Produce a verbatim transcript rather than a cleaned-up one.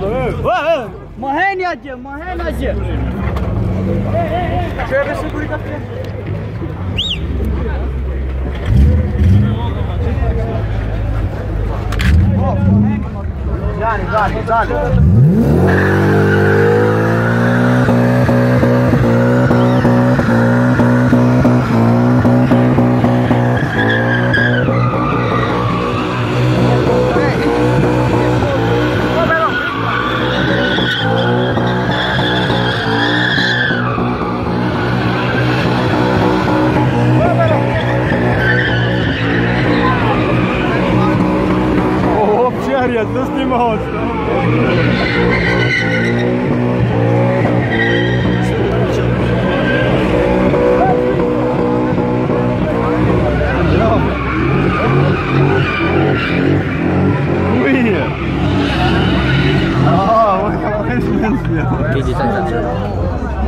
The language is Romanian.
Maheniadzie, maheniadzie! Trebuie securitate. Dani, Dani, Dani. To sнималось. Ui. Ah, вот как это сделал. Иди так.